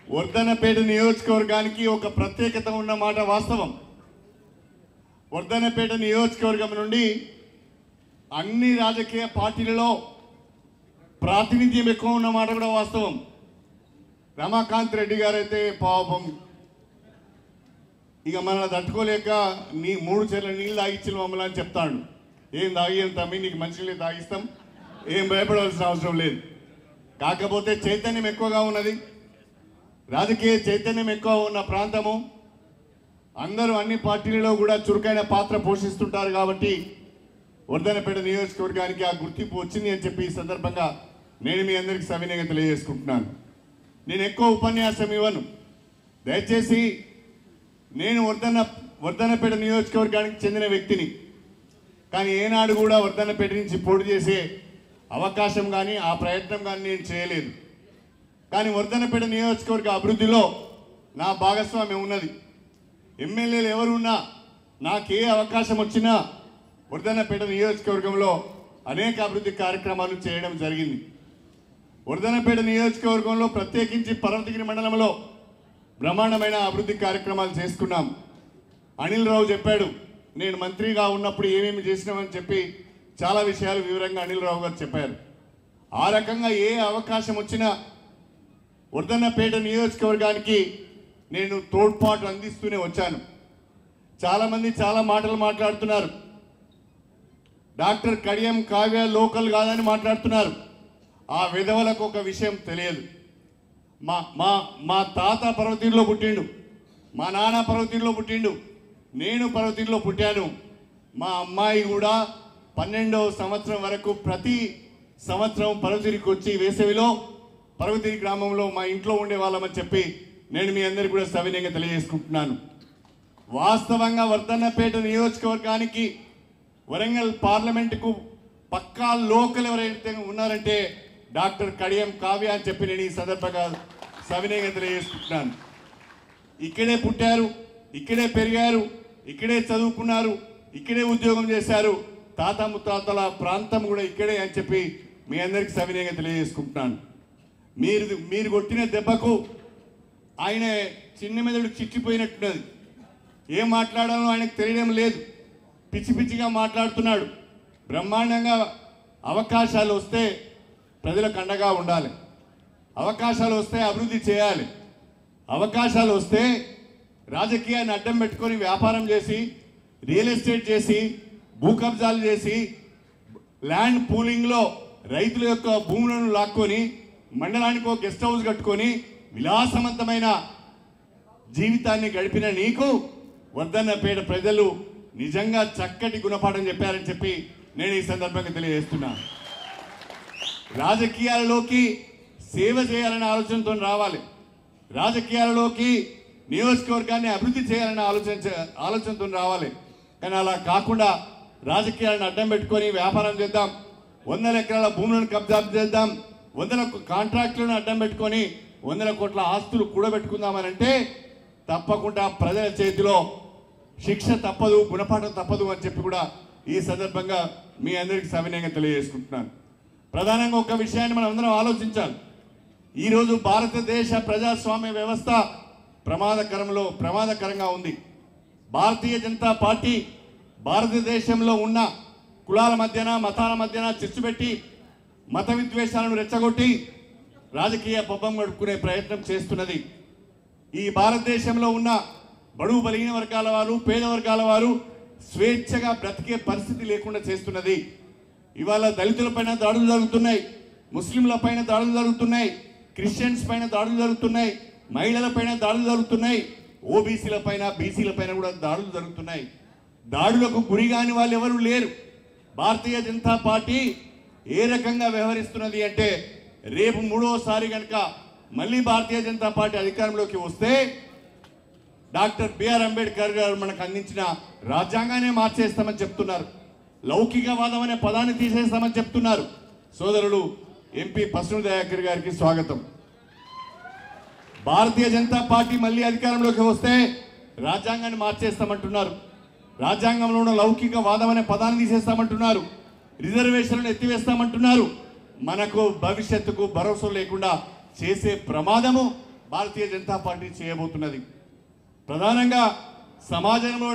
వర్ధన్నపేట నియోజకవర్గానికి ఒక ప్రత్యేకత ఉన్నమాట వాస్తవం. వర్ధన్నపేట నియోజకవర్గం నుండి అన్ని రాజకీయ పార్టీలలో ప్రాతినిధ్యం ఎక్కువ ఉన్నమాట కూడా వాస్తవం. రమాకాంత్ రెడ్డి గారు అయితే పాపం ఇక మనల్ని తట్టుకోలేక 3 చెర్ల నీళ్ళు తాగిచ్చిన మమ్మల్ని అని చెప్తాడు. ఏం తాగియం తమ్మి, నీకు మంచినీళ్ళు తాగిస్తాం, ఏం భయపడవలసిన అవసరం లేదు. కాకపోతే చైతన్యం ఎక్కువగా ఉన్నది, రాజకీయ చైతన్యం ఎక్కువ ఉన్న ప్రాంతము. అందరూ అన్ని పార్టీలలో కూడా చురుకైన పాత్ర పోషిస్తుంటారు కాబట్టి వర్ధన్నపేట నియోజకవర్గానికి ఆ గుర్తింపు వచ్చింది అని చెప్పి ఈ సందర్భంగా నేను మీ అందరికీ సవినయంగా తెలియజేసుకుంటున్నాను. నేను ఎక్కువ ఉపన్యాసం ఇవ్వను. దయచేసి నేను వర్ధన్నపేట నియోజకవర్గానికి చెందిన వ్యక్తిని, కానీ ఏనాడు కూడా వర్ధన్నపేట నుంచి పోటీ చేసే అవకాశం కానీ ఆ ప్రయత్నం కానీ నేను చేయలేదు. కానీ వర్ధన్నపేట నియోజకవర్గ అభివృద్ధిలో నా భాగస్వామ్యం ఉన్నది. ఎమ్మెల్యేలు ఎవరున్నా నాకే అవకాశం వచ్చినా వర్ధన్నపేట నియోజకవర్గంలో అనేక అభివృద్ధి కార్యక్రమాలు చేయడం జరిగింది. వర్ధన్నపేట నియోజకవర్గంలో ప్రత్యేకించి పర్వతగిరి మండలంలో బ్రహ్మాండమైన అభివృద్ధి కార్యక్రమాలు చేసుకున్నాం. అనిల్ రావు చెప్పాడు నేను మంత్రిగా ఉన్నప్పుడు ఏమేమి చేసినామని చెప్పి చాలా విషయాలు వివరంగా అనిల్ రావు గారు చెప్పారు. ఆ రకంగా ఏ అవకాశం వచ్చినా వర్ధన్నపేట నియోజకవర్గానికి నేను తోడ్పాటు అందిస్తూనే వచ్చాను. చాలామంది చాలా మాటలు మాట్లాడుతున్నారు. డాక్టర్ కడియం కావ్య లోకల్ కాదని మాట్లాడుతున్నారు. ఆ విధవలకు ఒక విషయం తెలియదు. మా తాత పర్వతీరులో పుట్టిండు, మా నాన్న పర్వతీరులో పుట్టిండు, నేను పర్వతీరులో పుట్టాను. మా అమ్మాయి కూడా 12వ సంవత్సరం వరకు ప్రతి సంవత్సరం పర్వతీరికి వచ్చి వేసవిలో పర్వతీరి గ్రామంలో మా ఇంట్లో ఉండేవాళ్ళమని చెప్పి నేను మీ అందరికీ కూడా సవినయంగా తెలియజేసుకుంటున్నాను. వాస్తవంగా వర్ధన్నపేట నియోజకవర్గానికి వరంగల్ పార్లమెంటుకు పక్కా లోకల్ ఎవరైతే ఉన్నారంటే డాక్టర్ కడియం కావ్య అని చెప్పి నేను ఈ సందర్భంగా సవినయంగా తెలియజేసుకుంటున్నాను. ఇక్కడే పుట్టారు, ఇక్కడే పెరిగారు, ఇక్కడే చదువుకున్నారు, ఇక్కడే ఉద్యోగం చేశారు. తాత ముత్తాతల ప్రాంతం కూడా ఇక్కడే అని చెప్పి మీ అందరికీ సవినయంగా తెలియజేసుకుంటున్నాను. మీరు కొట్టిన దెబ్బకు ఆయన చిన్న మెదడు చిట్టిపోయినట్టున్నది. ఏం మాట్లాడాలో ఆయనకు తెలియడం లేదు, పిచ్చి పిచ్చిగా మాట్లాడుతున్నాడు. బ్రహ్మాండంగా అవకాశాలు వస్తే ప్రజలకు అండగా ఉండాలి, అవకాశాలు వస్తే అభివృద్ధి చేయాలి. అవకాశాలు వస్తే రాజకీయాన్ని అడ్డం పెట్టుకొని వ్యాపారం చేసి, రియల్ ఎస్టేట్ చేసి, భూ కబ్జాలు చేసి, ల్యాండ్ పూలింగ్లో రైతుల యొక్క భూములను లాక్కొని మండలానికి ఒక గెస్ట్ హౌస్ కట్టుకొని విలాసవంతమైన జీవితాన్ని గడిపిన నీకు వర్ధన్నపేట ప్రజలు నిజంగా చక్కటి గుణపాఠం చెప్పారని చెప్పి నేను ఈ సందర్భంగా తెలియజేస్తున్నాను. రాజకీయాలలోకి సేవ చేయాలనే ఆలోచనతో రావాలి, రాజకీయాలలోకి నియోజకవర్గాన్ని అభివృద్ధి చేయాలనే ఆలోచనతో రావాలి. కానీ అలా కాకుండా రాజకీయాలను అడ్డం పెట్టుకొని వ్యాపారం చేద్దాం, 100 ఎకరాల భూములను కబ్జా చేద్దాం, 100 కాంట్రాక్టులను అడ్డం పెట్టుకొని 100 కోట్ల ఆస్తులు కూడబెట్టుకుందామనంటే తప్పకుండా ప్రజల చేతిలో శిక్ష తప్పదు, గుణపాఠం తప్పదు అని చెప్పి కూడా ఈ సందర్భంగా మీ అందరికీ సవినయంగా తెలియజేసుకుంటున్నాను. ప్రధానంగా ఒక విషయాన్ని మనం అందరం ఆలోచించాలి. ఈరోజు భారతదేశ ప్రజాస్వామ్య వ్యవస్థ ప్రమాదకరంగా ఉంది. భారతీయ జనతా పార్టీ భారతదేశంలో ఉన్న కులాల మధ్యన, మతాల మధ్యన చిచ్చు పెట్టి మత విద్వేషాలను రెచ్చగొట్టి రాజకీయ పబ్బం గడుపుకునే ప్రయత్నం చేస్తున్నది. ఈ భారతదేశంలో ఉన్న బడుగు బలహీన వర్గాల వారు, పేద వర్గాల వారు స్వేచ్ఛగా బ్రతికే పరిస్థితి లేకుండా చేస్తున్నది. ఇవాళ దళితుల పైన దాడులు జరుగుతున్నాయి, ముస్లింల పైన దాడులు జరుగుతున్నాయి, క్రిస్టియన్స్ పైన దాడులు జరుగుతున్నాయి, మహిళల పైన దాడులు జరుగుతున్నాయి, ఓబీసీల పైన, బీసీల పైన కూడా దాడులు జరుగుతున్నాయి. దాడులకు గురి కాని వాళ్ళు ఎవరు లేరు. భారతీయ జనతా పార్టీ ఏ రకంగా వ్యవహరిస్తున్నది అంటే రేపు 3వసారి కనుక మళ్ళీ భారతీయ జనతా పార్టీ అధికారంలోకి వస్తే డాక్టర్ బిఆర్ అంబేద్కర్ గారు మనకు అందించిన రాజ్యాంగాన్ని మార్చేస్తామని చెప్తున్నారు. లౌకికవాదం అనే పదాన్ని తీసేస్తామని చెప్తున్నారు. సోదరుడు ఎంపీ పసును దయాకర్ గారికి స్వాగతం. భారతీయ జనతా పార్టీ మళ్ళీ అధికారంలోకి వస్తే రాజ్యాంగాన్ని మార్చేస్తామంటున్నారు. రాజ్యాంగంలో ఉన్న లౌకికవాదం అనే పదాన్ని తీసేస్తామంటున్నారు. రిజర్వేషన్లను ఎత్తివేస్తామంటున్నారు. మనకు భవిష్యత్తుకు భరోసా లేకుండా చేసే ప్రమాదము భారతీయ జనతా పార్టీ చేయబోతున్నది. ప్రధానంగా సమాజంలో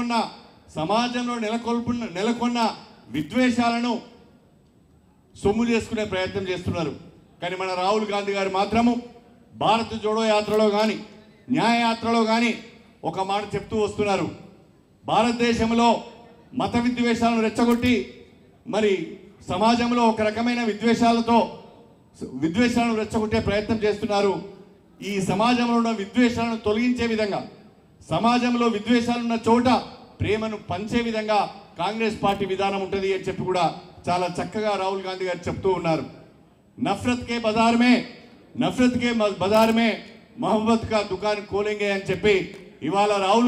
నెలకొన్న విద్వేషాలను సొమ్ము చేసుకునే ప్రయత్నం చేస్తున్నారు. కానీ మన రాహుల్ గాంధీ గారు మాత్రము భారత్ జోడో యాత్రలో కానీ న్యాయయాత్రలో కానీ ఒక మాట చెప్తూ వస్తున్నారు. భారతదేశంలో మత విద్వేషాలను రెచ్చగొట్టి మరి సమాజంలో ఒక రకమైన విద్వేషాలను రెచ్చగొట్టే ప్రయత్నం చేస్తున్నారు. ఈ సమాజంలో ఉన్న విద్వేషాలను తొలగించే విధంగా, సమాజంలో విద్వేషాలున్న చోట ప్రేమను పంచే విధంగా కాంగ్రెస్ పార్టీ విధానం ఉంటుంది అని చెప్పి కూడా చాలా చక్కగా రాహుల్ గాంధీ గారు చెప్తూ ఉన్నారు. నఫరత్ కే బజార్ మే మొహబ్బత్ కా దుకాన్ కోలేంగే అని చెప్పి ఇవాళ రాహుల్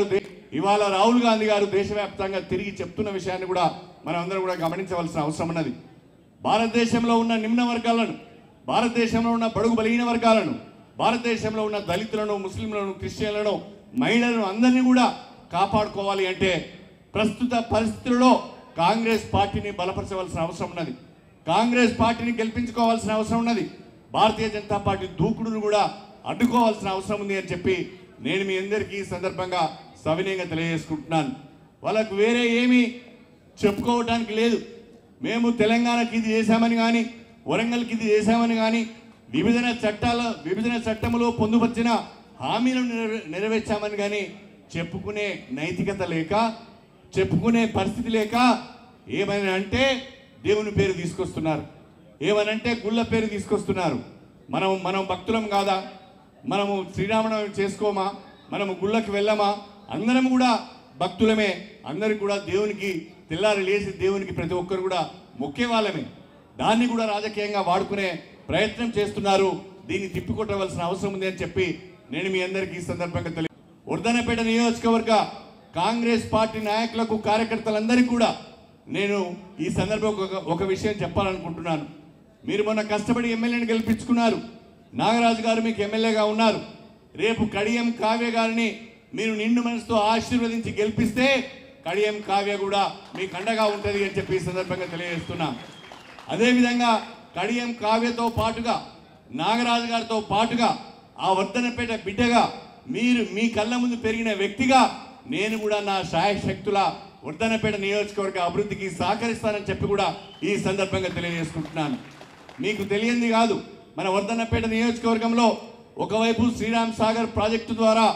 గాంధీ గారు దేశవ్యాప్తంగా తిరిగి చెప్తున్న విషయాన్ని కూడా మనం అందరం కూడా గమనించవలసిన అవసరం ఉన్నది. భారతదేశంలో ఉన్న నిమ్న వర్గాలను, భారతదేశంలో ఉన్న బడుగు బలహీన వర్గాలను, భారతదేశంలో ఉన్న దళితులను, ముస్లింలను, క్రిస్టియన్లను, మహిళలను అందరినీ కూడా కాపాడుకోవాలి అంటే ప్రస్తుత పరిస్థితుల్లో కాంగ్రెస్ పార్టీని బలపరచవలసిన అవసరం ఉన్నది. కాంగ్రెస్ పార్టీని గెలిపించుకోవాల్సిన అవసరం ఉన్నది. భారతీయ జనతా పార్టీ దూకుడును కూడా అడ్డుకోవాల్సిన అవసరం ఉంది అని చెప్పి నేను మీ అందరికీ ఈ సందర్భంగా సవినయంగా తెలియజేసుకుంటున్నాను. వాళ్ళకు వేరే ఏమీ చెప్పుకోవడానికి లేదు. మేము తెలంగాణకి ఇది చేశామని కానీ, వరంగల్కి ఇది చేశామని కానీ, విభజన చట్టంలో పొందుపరిచిన హామీలను నెరవేర్చామని కానీ చెప్పుకునే నైతికత లేక, చెప్పుకునే పరిస్థితి లేక ఏమైనా అంటే దేవుని పేరు తీసుకొస్తున్నారు, ఏమనంటే గుళ్ళ పేరు తీసుకొస్తున్నారు. మనం భక్తులం కాదా? మనము శ్రీరామనవమి చేసుకోమా? మనము గుళ్ళకి వెళ్ళమా? అందరం కూడా భక్తులమే. అందరికి కూడా దేవునికి తెల్లారి లేచి దేవునికి ప్రతి ఒక్కరు కూడా మొక్కే వాళ్ళమే. దాన్ని కూడా రాజకీయంగా వాడుకునే ప్రయత్నం చేస్తున్నారు. దీన్ని తిప్పికొట్టవలసిన అవసరం ఉంది అని చెప్పి నేను మీ అందరికీ ఈ సందర్భంగా వర్ధన్నపేట నియోజకవర్గ కాంగ్రెస్ పార్టీ నాయకులకు, కార్యకర్తలందరికీ కూడా నేను ఈ సందర్భంగా ఒక విషయం చెప్పాలనుకుంటున్నాను. మీరు మొన్న కష్టపడి ఎమ్మెల్యేని గెలిపించుకున్నారు. నాగరాజు గారు మీకు ఎమ్మెల్యేగా ఉన్నారు. రేపు కడియం కావ్య గారిని మీరు నిండు మనసుతో ఆశీర్వదించి గెలిపిస్తే కడియం కావ్య కూడా మీకు అండగా ఉంటుంది అని చెప్పి ఈ సందర్భంగా తెలియజేస్తున్నా. అదేవిధంగా కడియం కావ్యతో పాటుగా, నాగరాజు గారితో పాటుగా, ఆ వర్ధన్నపేట బిడ్డగా, మీరు మీ కళ్ళ ముందు పెరిగిన వ్యక్తిగా నేను కూడా నా శాయశక్తుల వర్ధన్నపేట నియోజకవర్గ అభివృద్ధికి సహకరిస్తానని చెప్పి కూడా ఈ సందర్భంగా తెలియజేసుకుంటున్నాను. మీకు తెలియంది కాదు, మన వర్ధన్నపేట నియోజకవర్గంలో ఒకవైపు శ్రీరామ్ సాగర్ ప్రాజెక్టు ద్వారా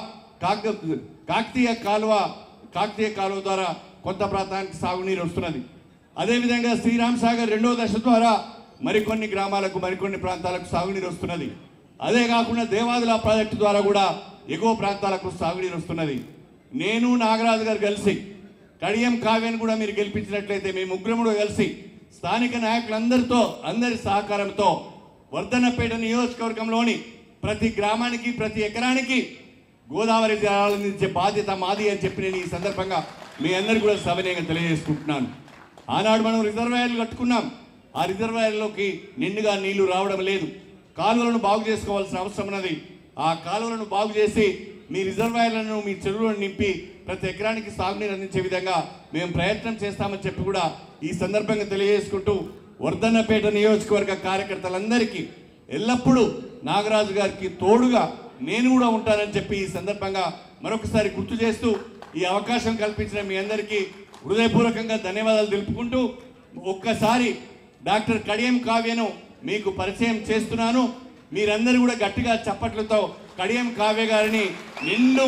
కాకతీయ కాలువ ద్వారా కొంత ప్రాంతానికి సాగునీరు వస్తున్నది. అదేవిధంగా శ్రీరామ్ సాగర్ రెండో దశ ద్వారా మరికొన్ని గ్రామాలకు, మరికొన్ని ప్రాంతాలకు సాగునీరు వస్తున్నది. అదే కాకుండా దేవాదుల ప్రాజెక్టు ద్వారా కూడా ఎగువ ప్రాంతాలకు సాగునీరు వస్తున్నది. నేను నాగరాజు గారు కలిసి కడియం కావ్యాన్ని కూడా మీరు గెలిపించినట్లయితే మీ ముగ్గురు కలిసి స్థానిక నాయకులందరితో, అందరి సహకారంతో వర్ధన్నపేట నియోజకవర్గంలోని ప్రతి గ్రామానికి, ప్రతి ఎకరానికి గోదావరి జలాలు అందించే బాధ్యత మాది అని చెప్పి నేను ఈ సందర్భంగా మీ అందరికీ కూడా సవినయంగా తెలియజేసుకుంటున్నాను. ఆనాడు మనం రిజర్వాయర్లు కట్టుకున్నాం. ఆ రిజర్వాయర్లోకి నిండుగా నీళ్లు రావడం లేదు. కాలువలను బాగు చేసుకోవాల్సిన అవసరం ఉన్నది. ఆ కాలువలను బాగు చేసి మీ రిజర్వాయర్లను, మీ చెరువులను నింపి ప్రతి ఎకరానికి సాగునీరు అందించే విధంగా మేము ప్రయత్నం చేస్తామని చెప్పి కూడా ఈ సందర్భంగా తెలియజేసుకుంటూ, వర్ధన్నపేట నియోజకవర్గ కార్యకర్తలందరికీ ఎల్లప్పుడూ నాగరాజు గారికి తోడుగా నేను కూడా ఉంటానని చెప్పి ఈ సందర్భంగా మరొకసారి గుర్తు చేస్తూ, ఈ అవకాశం కల్పించిన మీ అందరికీ హృదయపూర్వకంగా ధన్యవాదాలు తెలుపుకుంటూ, ఒక్కసారి డాక్టర్ కడియం కావ్యను మీకు పరిచయం చేస్తున్నాను. మీరందరూ కూడా గట్టిగా చప్పట్లతో కడియం కావ్య గారిని నిండు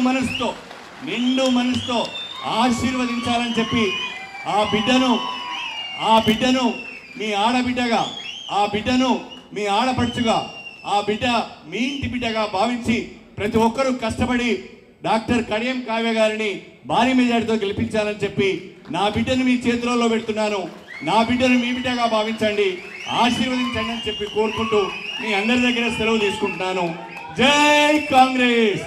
మనసుతో ఆశీర్వదించాలని చెప్పి, ఆ బిడ్డను మీ ఆడబిడ్డగా, ఆ బిడ్డను మీ ఆడపడుచుగా, ఆ బిడ్డ మీ ఇంటి బిడ్డగా భావించి ప్రతి ఒక్కరూ కష్టపడి డాక్టర్ కడియం కావ్య గారిని భారీ మెజార్టీతో గెలిపించాలని చెప్పి నా బిడ్డను మీ చేతులలో పెడుతున్నాను. నా బిడ్డను మీ బిడ్డగా భావించండి, ఆశీర్వదించండి అని చెప్పి కోరుకుంటూ మీ అందరి దగ్గర సెలవు తీసుకుంటున్నాను. జై కాంగ్రెస్!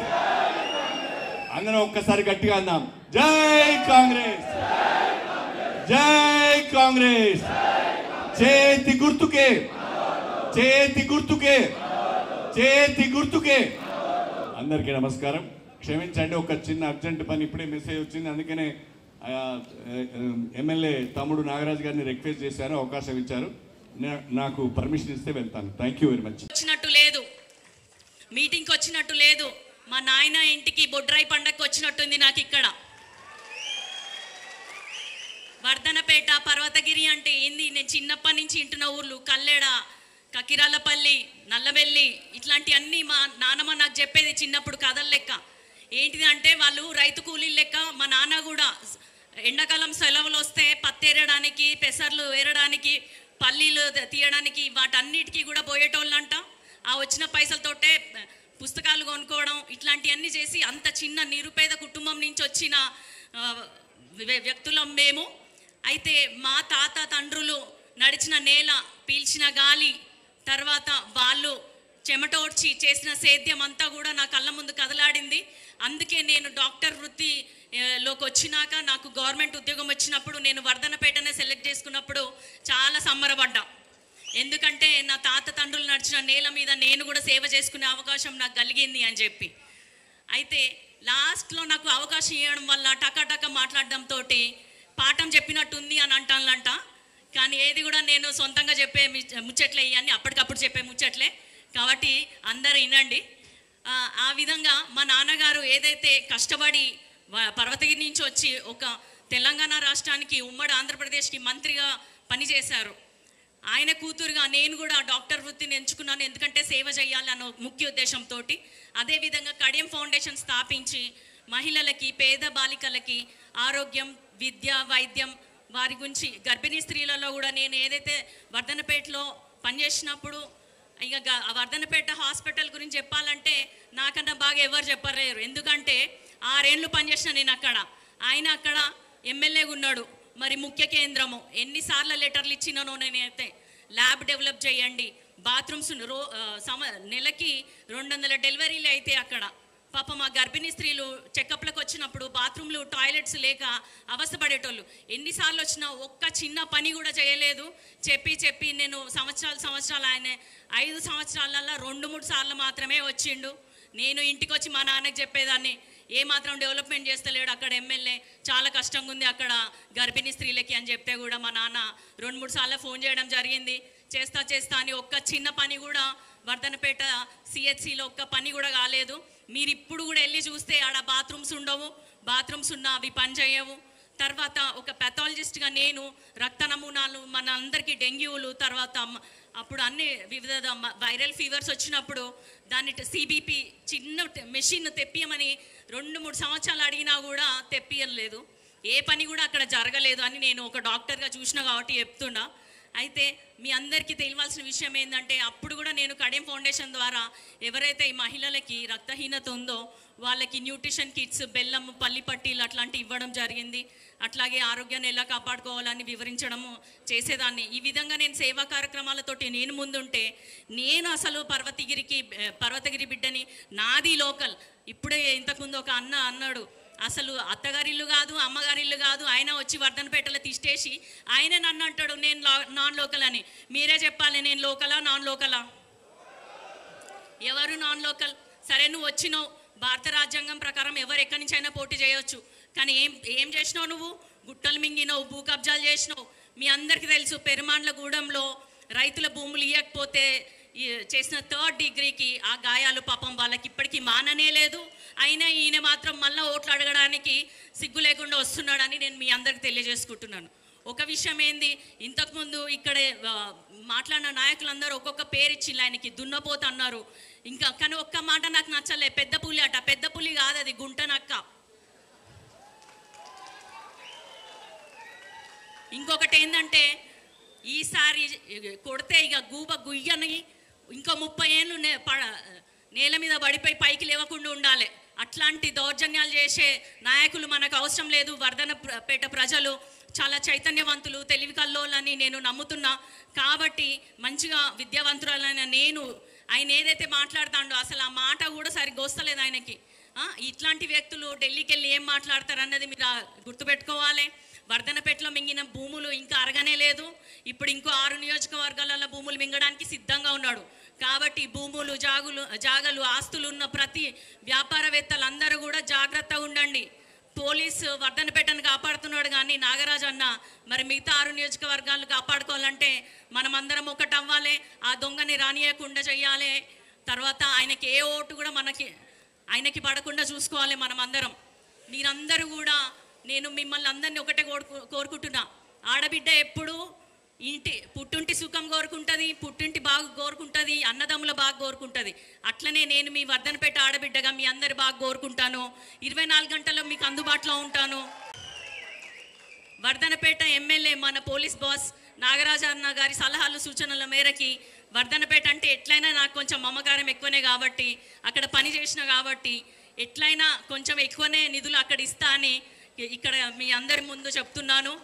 అందరం ఒక్కసారి గట్టిగా అందాం, జై కాంగ్రెస్, జై కాంగ్రెస్. చేతి గుర్తుకే, చేతి గుర్తుకే, చేతి గుర్తుకే. అందరికీ నమస్కారం. క్షమించండి, ఒక చిన్న అర్జెంట్ పని, ఇప్పుడే మెసేజ్ వచ్చింది, అందుకనే ఎమ్మెల్యే తమ్ముడు నాగరాజు గారిని రిక్వెస్ట్ చేశారు, అవకాశం ఇచ్చారు. నాకు పర్మిషన్ ఇస్తే వెళ్తాను. Thank you very much. వచ్చినట్టు లేదు, మీటింగ్కి వచ్చినట్టు లేదు, మా నాయన ఇంటికి బొడ్రాయి పండగకి వచ్చినట్టుంది నాకు ఇక్కడ. వర్ధనపేట, పర్వతగిరి అంటే ఏంది? నేను చిన్నప్పటి నుంచి ఇంటున్న ఊర్లు కల్లెడ, కకిరాలపల్లి, నల్లబెల్లి, ఇట్లాంటి అన్నీ మా నాన్నమ్మ నాకు చెప్పేది చిన్నప్పుడు కథల లెక్క. ఏంటిది అంటే వాళ్ళు రైతు కూలీల లెక్క. మా నాన్న కూడా ఎండాకాలం సెలవులు వస్తే పత్తి ఏరడానికి, పెసర్లు ఏరడానికి, పల్లీలు తీయడానికి, వాటన్నిటికీ కూడా పోయేటోళ్ళంట. ఆ వచ్చిన పైసలతోటే పుస్తకాలు కొనుక్కోవడం, ఇట్లాంటివన్నీ చేసి అంత చిన్న నిరుపేద కుటుంబం నుంచి వచ్చిన వ్యక్తులం మేము. అయితే మా తాత తండ్రులు నడిచిన నేల, పీల్చిన గాలి, తర్వాత వాళ్ళు చెమటోడ్చి చేసిన సేద్యం అంతా కూడా నా కళ్ళ ముందు కదలాడింది. అందుకే నేను డాక్టర్ వృత్తిలోకి వచ్చినాక నాకు గవర్నమెంట్ ఉద్యోగం వచ్చినప్పుడు నేను వర్ధనపేటనే సెలెక్ట్ చేసుకున్నప్పుడు చాలా సంబరపడ్డా. ఎందుకంటే నా తాత తండ్రులు నడిచిన నేల మీద నేను కూడా సేవ చేసుకునే అవకాశం నాకు కలిగింది అని చెప్పి. అయితే లాస్ట్లో నాకు అవకాశం ఇవ్వడం వల్ల టకా మాట్లాడడంతో పాఠం చెప్పినట్టుంది అని అంటానంట. కానీ ఏది కూడా నేను సొంతంగా చెప్పే ముచ్చట్లే, ఇవన్నీ అప్పటికప్పుడు చెప్పే ముచ్చట్లే, కాబట్టి అందరూ వినండి. ఆ విధంగా మా నాన్నగారు ఏదైతే కష్టపడి పర్వతగిరి నుంచి వచ్చి ఒక తెలంగాణ రాష్ట్రానికి, ఉమ్మడి ఆంధ్రప్రదేశ్కి మంత్రిగా పనిచేశారు. ఆయన కూతురుగా నేను కూడా డాక్టర్ వృత్తిని ఎంచుకున్నాను, ఎందుకంటే సేవ చేయాలి అన్న ముఖ్య ఉద్దేశంతో. అదేవిధంగా కడియం ఫౌండేషన్ స్థాపించి మహిళలకి, పేద బాలికలకి ఆరోగ్యం, విద్య, వైద్యం, వారి గురించి గర్భిణీ స్త్రీలలో కూడా నేను ఏదైతే వర్ధనపేటలో పనిచేసినప్పుడు, ఇక వర్ధనపేట హాస్పిటల్ గురించి చెప్పాలంటే నాకన్నా బాగా ఎవరు చెప్పలేరు. ఎందుకంటే 6 ఏళ్ళు పనిచేసిన నేను అక్కడ. ఆయన అక్కడ ఎమ్మెల్యేగా ఉన్నాడు. మరి ముఖ్య కేంద్రము ఎన్నిసార్లు లెటర్లు ఇచ్చినానో నేనైతే, ల్యాబ్ డెవలప్ చేయండి, బాత్రూమ్స్ నెలకి 200 డెలివరీలు అయితే అక్కడ పాప మా గర్భిణీ స్త్రీలు చెకప్లకు వచ్చినప్పుడు బాత్రూమ్లు, టాయిలెట్స్ లేక అవస్థపడేటోళ్ళు. ఎన్నిసార్లు వచ్చినా ఒక్క చిన్న పని కూడా చేయలేదు. చెప్పి నేను సంవత్సరాలు ఆయన 5 సంవత్సరాలలో 2-3 సార్లు మాత్రమే వచ్చిండు. నేను ఇంటికి వచ్చి మా నాన్నకి చెప్పేదాన్ని, ఏమాత్రం డెవలప్మెంట్ చేస్తలేడు అక్కడ ఎమ్మెల్యే, చాలా కష్టంగా ఉంది అక్కడ గర్భిణీ స్త్రీలకి అని చెప్తే కూడా మా నాన్న 2-3 సార్లు ఫోన్ చేయడం జరిగింది. చేస్తా అని ఒక్క చిన్న పని కూడా వర్ధనపేట సిహెచ్సిలో ఒక్క పని కూడా కాలేదు. మీరు ఇప్పుడు కూడా వెళ్ళి చూస్తే ఆడ బాత్రూమ్స్ ఉండవు, బాత్రూమ్స్ ఉన్నా అవి పని చేయవు. తర్వాత ఒక పెథాలజిస్ట్గా నేను రక్త నమూనాలు, మన అందరికీ డెంగ్యూలు, తర్వాత అప్పుడు అన్ని వివిధ వైరల్ ఫీవర్స్ వచ్చినప్పుడు దాన్ని సిబిపి చిన్న మెషిన్ తెప్పియమని 2-3 సంవత్సరాలు అడిగినా కూడా తెప్పియలేదు. ఏ పని కూడా అక్కడ జరగలేదు అని నేను ఒక డాక్టర్గా చూసిన కాబట్టి చెప్తున్నా. అయితే మీ అందరికీ తెలియాల్సిన విషయం ఏంటంటే, అప్పుడు కూడా నేను కడియం ఫౌండేషన్ ద్వారా ఎవరైతే ఈ మహిళలకి రక్తహీనత ఉందో వాళ్ళకి న్యూట్రిషన్ కిట్స్, బెల్లం, పల్లి పట్టీలు అట్లాంటివి ఇవ్వడం జరిగింది. అట్లాగే ఆరోగ్యాన్ని ఎలా కాపాడుకోవాలని వివరించడము చేసేదాన్ని. ఈ విధంగా నేను సేవా కార్యక్రమాలతోటి నేను ముందుంటే, నేను అసలు పర్వతగిరి బిడ్డని, నాది లోకల్. ఇప్పుడే ఇంతకుముందు ఒక అన్నాడు, అసలు అత్తగారిల్లు కాదు, అమ్మగారిల్లు కాదు, ఆయన వచ్చి వర్ధనపేటలో తీసేసి ఆయన నన్ను అంటాడు నేను నాన్ లోకల్ అని. మీరే చెప్పాలి, నేను లోకలా నాన్ లోకలా? ఎవరు నాన్ లోకల్? సరే, నువ్వు వచ్చినావు, భారత రాజ్యాంగం ప్రకారం ఎవరు ఎక్కడి నుంచి అయినా పోటీ చేయవచ్చు. కానీ ఏం చేసినావు నువ్వు? గుట్టలు మింగినావు, భూ కబ్జాలు చేసినావు. మీ అందరికీ తెలుసు, పెరుమాండ్లగూడెంలో రైతుల భూములు ఇవ్వకపోతే చేసిన 3rd డిగ్రీకి ఆ గాయాలు పాపం వాళ్ళకి ఇప్పటికీ మాననే లేదు. అయినా ఈయన మాత్రం మళ్ళీ ఓట్లు అడగడానికి సిగ్గు లేకుండా వస్తున్నాడని నేను మీ అందరికి తెలియజేసుకుంటున్నాను. ఒక విషయం ఏంది, ఇంతకుముందు ఇక్కడ మాట్లాడిన నాయకులందరూ ఒక్కొక్క పేరు ఇచ్చి ఆయనకి దున్నపోత అన్నారు. ఇంకా కానీ ఒక్క మాట నాకు నచ్చలే, పెద్ద పులి అట. పెద్ద పులి కాదు, అది గుంటనక్క. ఇంకొకటి ఏంటంటే, ఈసారి కొడితే ఇక గూబ గుయ్యని ఇంకో 30 ఏళ్ళు నేల మీద పడిపోయి పైకి లేవకుండా ఉండాలి. అట్లాంటి దౌర్జన్యాలు చేసే నాయకులు మనకు అవసరం లేదు. వర్ధనపేట ప్రజలు చాలా చైతన్యవంతులు, తెలివి కల్లోలని నేను నమ్ముతున్నా. కాబట్టి మంచిగా విద్యావంతురాలైన నేను, ఆయన ఏదైతే మాట్లాడుతాడో అసలు ఆ మాట కూడా సరిగ్గా వస్తలేదు ఆయనకి. ఇట్లాంటి వ్యక్తులు ఢిల్లీకి వెళ్ళి ఏం మాట్లాడతారు అన్నది మీరు గుర్తుపెట్టుకోవాలి. వర్ధనపేటలో మింగిన భూములు ఇంకా అరగనే లేదు. ఇప్పుడు ఇంకో 6 నియోజకవర్గాలలో భూములు మింగడానికి సిద్ధంగా ఉన్నాడు. కాబట్టి భూములు, జాగలు, ఆస్తులు ఉన్న ప్రతి వ్యాపారవేత్తలందరూ కూడా జాగ్రత్తగా ఉండండి. పోలీసు వర్ధనపేటను కాపాడుతున్నాడు కానీ నాగరాజు అన్న మరి మిగతా 6 నియోజకవర్గాలు కాపాడుకోవాలంటే మనమందరం ఒకటి అవ్వాలి. ఆ దొంగని రానియకుండా చెయ్యాలి. తర్వాత ఆయనకి ఏ ఓటు కూడా ఆయనకి పడకుండా చూసుకోవాలి మనం అందరం. మీరందరూ కూడా నేను మిమ్మల్ని అందరినీ ఒకటే కోరుకుంటున్నా, ఆడబిడ్డ ఎప్పుడు పుట్టింటి సుఖం కోరుకుంటుంది, పుట్టింటి బాగా కోరుకుంటుంది, అన్నదమ్ముల బాగా కోరుకుంటుంది. అట్లనే నేను మీ వర్ధనపేట ఆడబిడ్డగా మీ అందరి బాగా కోరుకుంటాను. 24 గంటల్లో మీకు అందుబాటులో ఉంటాను. వర్ధనపేట ఎమ్మెల్యే మన పోలీస్ బాస్ నాగరాజన్న గారి సలహాలు సూచనల మేరకి వర్ధనపేట అంటే ఎట్లయినా నాకు కొంచెం మమకారం ఎక్కువనే కాబట్టి, అక్కడ పని చేసిన కాబట్టి ఎట్లయినా కొంచెం ఎక్కువనే నిధులు అక్కడ ఇస్తా అని ఇక్కడ మీ అందరి ముందు చెప్తున్నాను.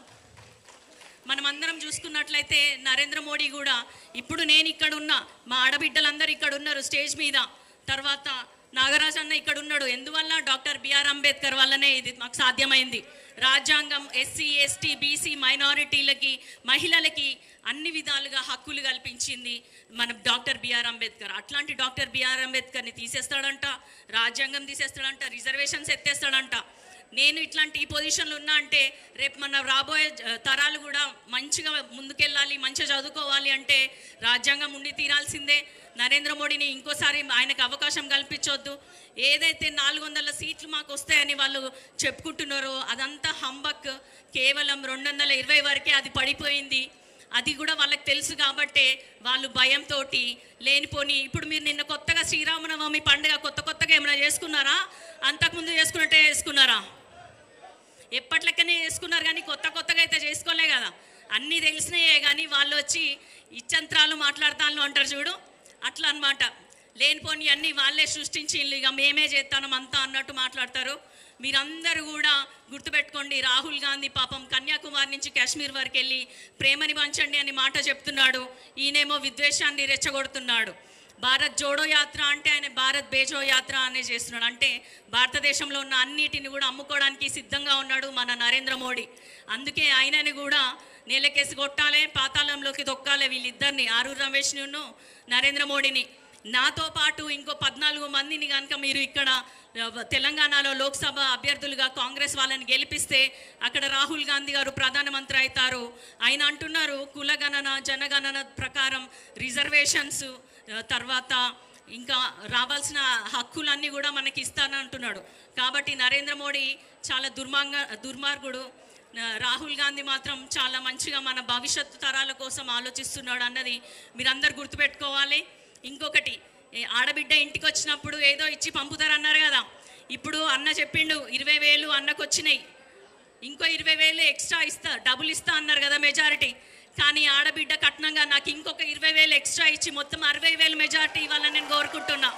మనం అందరం చూసుకున్నట్లయితే నరేంద్ర మోడీ కూడా ఇప్పుడు నేను ఇక్కడ ఉన్నా, మా ఆడబిడ్డలందరూ ఇక్కడ ఉన్నారు స్టేజ్ మీద, తర్వాత నాగరాజ్ అన్న ఇక్కడ ఉన్నాడు. ఎందువల్ల? డాక్టర్ బిఆర్ అంబేద్కర్ వల్లనే ఇది మాకు సాధ్యమైంది. రాజ్యాంగం ఎస్సీ ఎస్టీ బీసీ మైనారిటీలకి మహిళలకి అన్ని విధాలుగా హక్కులు కల్పించింది మన డాక్టర్ బిఆర్ అంబేద్కర్. అట్లాంటి డాక్టర్ బిఆర్ అంబేద్కర్ని తీసేస్తాడంట, రాజ్యాంగం తీసేస్తాడంట, రిజర్వేషన్స్ ఎత్తేస్తాడంట. నేను ఇట్లాంటి ఈ పొజిషన్లో ఉన్నా అంటే రేపు మన రాబోయే తరాలు కూడా మంచిగా ముందుకెళ్ళాలి, మంచిగా చదువుకోవాలి అంటే రాజ్యాంగం ఉండి తీరాల్సిందే. నరేంద్ర మోడీని ఇంకోసారి ఆయనకు అవకాశం కల్పించొద్దు. ఏదైతే 400 సీట్లు మాకు వస్తాయని వాళ్ళు చెప్పుకుంటున్నారో అదంతా హంబక్. కేవలం 220 వరకే అది పడిపోయింది. అది కూడా వాళ్ళకి తెలుసు కాబట్టే వాళ్ళు భయంతో లేనిపోని. ఇప్పుడు మీరు నిన్న కొత్తగా శ్రీరామనవమి పండుగ కొత్తగా ఏమైనా చేసుకున్నారా? అంతకుముందు చేసుకున్నట్టే చేసుకున్నారా? ఎప్పట్లెక్కనే చేసుకున్నారు కానీ కొత్తగా అయితే చేసుకోలే కదా. అన్నీ తెలిసినాయే కానీ వాళ్ళు వచ్చి ఇచ్చంత్రాలు మాట్లాడతాను అంటారు చూడు, అట్లా అనమాట. లేనిపోని అన్నీ వాళ్ళే సృష్టించి ఇక మేమే చేస్తాం అంతా అన్నట్టు మాట్లాడతారు. మీరందరూ కూడా గుర్తుపెట్టుకోండి, రాహుల్ గాంధీ పాపం కన్యాకుమారి నుంచి కాశ్మీర్ వరకు వెళ్ళి ప్రేమని పంచండి అని మాట చెప్తున్నాడు. ఈయనేమో విద్వేషాన్ని రెచ్చగొడుతున్నాడు. భారత్ జోడో యాత్ర అంటే ఆయన భారత్ బేజో యాత్ర అనే చేస్తున్నాడు. అంటే భారతదేశంలో ఉన్న అన్నిటిని కూడా అమ్ముకోవడానికి సిద్ధంగా ఉన్నాడు మన నరేంద్ర మోడీ. అందుకే ఆయనని కూడా నేలకేసి కొట్టాలి, పాతాళంలోకి తొక్కాలి వీళ్ళిద్దరిని, ఆరూర్ రమేష్ను నరేంద్ర మోడీని. నాతో పాటు ఇంకో 14 మందిని కనుక మీరు ఇక్కడ తెలంగాణలో లోక్సభ అభ్యర్థులుగా కాంగ్రెస్ వాళ్ళని గెలిపిస్తే అక్కడ రాహుల్ గాంధీ గారు ప్రధానమంత్రి అవుతారు. ఆయన అంటున్నారు కులగణన జనగణన ప్రకారం రిజర్వేషన్స్ తర్వాత ఇంకా రావాల్సిన హక్కులన్నీ కూడా మనకి ఇస్తానంటున్నాడు. కాబట్టి నరేంద్ర మోడీ చాలా దుర్మార్గుడు. రాహుల్ గాంధీ మాత్రం చాలా మంచిగా మన భవిష్యత్తు తరాల కోసం ఆలోచిస్తున్నాడు అన్నది మీరందరూ గుర్తుపెట్టుకోవాలి. ఇంకొకటి, ఆడబిడ్డ ఇంటికి వచ్చినప్పుడు ఏదో ఇచ్చి పంపుతారన్నారు కదా. ఇప్పుడు అన్న చెప్పిండు 20,000 అన్నకు వచ్చినాయి, ఇంకో 20,000 ఎక్స్ట్రా డబ్బులు ఇస్తా అన్నారు కదా మెజారిటీ. కానీ ఆడబిడ్డ కట్నంగా నాకు ఇంకొక 20,000 ఎక్స్ట్రా ఇచ్చి మొత్తం 60,000 మెజారిటీ ఇవ్వాలని నేను కోరుకుంటున్నా.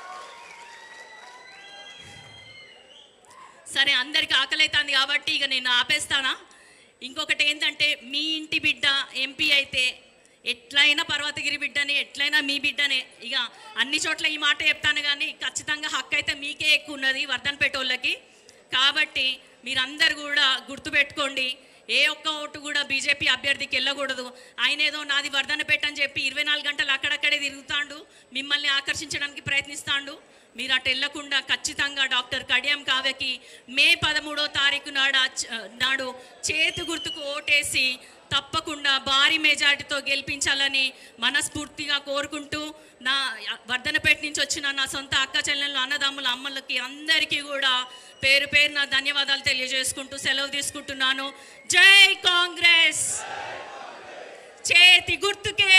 సరే, అందరికి ఆకలి అవుతుంది కాబట్టి ఇక నేను ఆపేస్తానా. ఇంకొకటి ఏంటంటే, మీ ఇంటి బిడ్డ ఎంపీ అయితే ఎట్లయినా పర్వతగిరి బిడ్డని, ఎట్లయినా మీ బిడ్డనే. ఇక అన్ని చోట్ల ఈ మాట చెప్తాను కానీ ఖచ్చితంగా హక్కు అయితే మీకే ఎక్కువ ఉన్నది వర్ధనపేట వాళ్ళకి. కాబట్టి మీరందరూ కూడా గుర్తుపెట్టుకోండి, ఏ ఒక్క ఓటు కూడా బీజేపీ అభ్యర్థికి వెళ్ళకూడదు. ఆయన ఏదో నాది వర్ధనపేట అని చెప్పి 24 గంటలు అక్కడక్కడే తిరుగుతాడు, మిమ్మల్ని ఆకర్షించడానికి ప్రయత్నిస్తాడు. మీరు అటు వెళ్ళకుండా ఖచ్చితంగా డాక్టర్ కడియం కావ్యకి మే 13వ తారీఖు నాడు చేతి గుర్తుకు ఓటేసి తప్పకుండా భారీ మెజార్టీతో గెలిపించాలని మనస్ఫూర్తిగా కోరుకుంటూ, నా వర్ధనపేట నుంచి వచ్చిన నా సొంత అక్క చెల్లెళ్ళు అన్నదమ్ముల అమ్మలకి అందరికీ కూడా పేరు పేరున ధన్యవాదాలు తెలియజేసుకుంటూ సెలవు తీసుకుంటున్నాను. జై కాంగ్రెస్, చేతి గుర్తుకే